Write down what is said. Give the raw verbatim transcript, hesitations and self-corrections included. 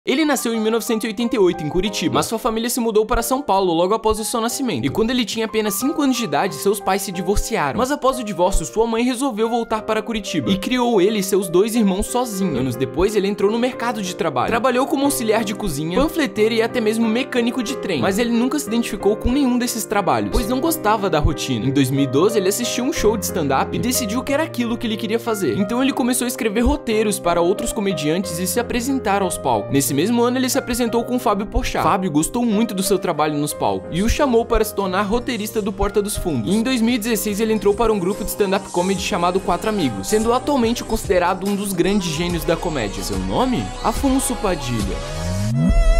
Ele nasceu em mil novecentos e oitenta e oito, em Curitiba, mas sua família se mudou para São Paulo logo após o seu nascimento. E quando ele tinha apenas cinco anos de idade, seus pais se divorciaram. Mas após o divórcio, sua mãe resolveu voltar para Curitiba e criou ele e seus dois irmãos sozinho. Anos depois, ele entrou no mercado de trabalho. Trabalhou como auxiliar de cozinha, panfleteiro e até mesmo mecânico de trem. Mas ele nunca se identificou com nenhum desses trabalhos, pois não gostava da rotina. Em dois mil e doze, ele assistiu um show de stand-up e decidiu que era aquilo que ele queria fazer. Então ele começou a escrever roteiros para outros comediantes e se apresentar aos palcos. Nesse mesmo ano, ele se apresentou com Fábio Porchat. Fábio gostou muito do seu trabalho nos palcos e o chamou para se tornar roteirista do Porta dos Fundos. E em dois mil e dezesseis, ele entrou para um grupo de stand-up comedy chamado Quatro Amigos, sendo atualmente considerado um dos grandes gênios da comédia. Seu nome? Afonso Padilha.